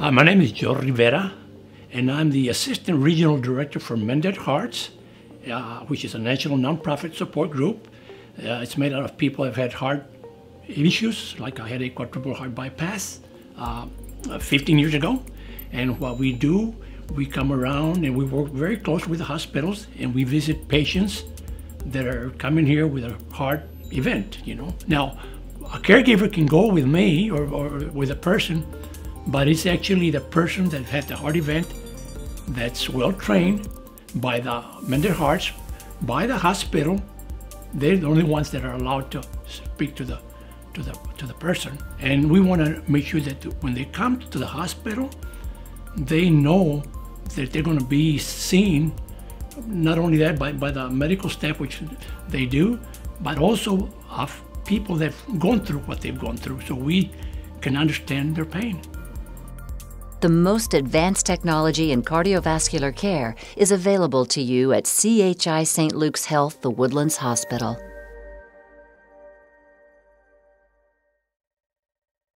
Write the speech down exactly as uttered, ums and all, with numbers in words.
Uh, my name is Joe Rivera, and I'm the Assistant Regional Director for Mended Hearts, uh, which is a national nonprofit support group. Uh, it's made out of people who have had heart issues, like I had a quadruple heart bypass uh, fifteen years ago. And what we do, we come around and we work very close with the hospitals, and we visit patients that are coming here with a heart event, you know. Now, a caregiver can go with me or, or with a person, but it's actually the person that had the heart event that's well trained by the Mended Hearts, by the hospital. They're the only ones that are allowed to speak to the to the to the person. And we want to make sure that when they come to the hospital, they know that they're going to be seen. Not only that, by, by the medical staff, which they do, but also of people that have gone through what they've gone through, so we can understand their pain. The most advanced technology in cardiovascular care is available to you at C H I Saint Luke's Health, the Woodlands Hospital.